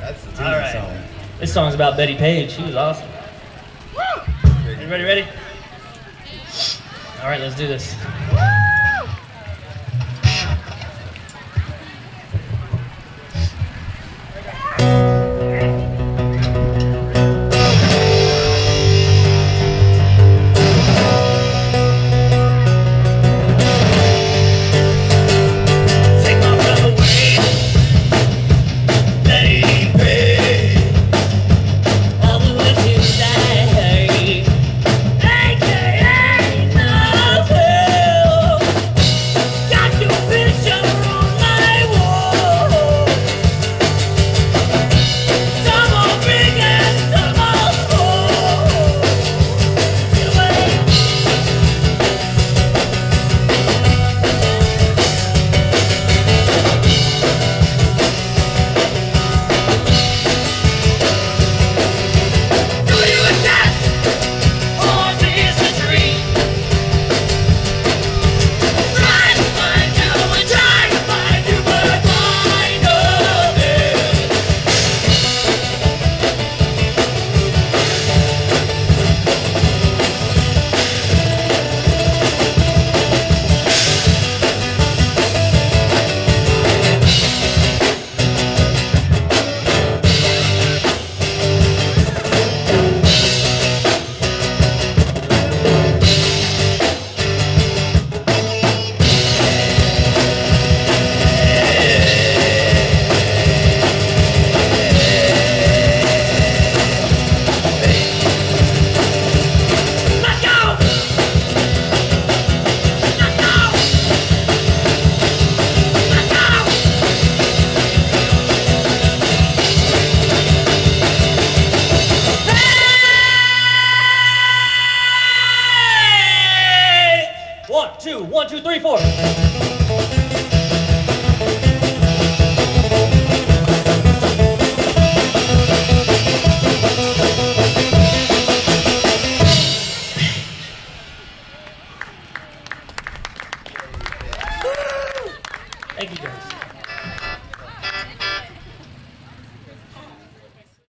That's the All right. song. This song's about Bettie Page. She was awesome. Everybody ready? All right, let's do this. One, two, three, four. Thank you guys.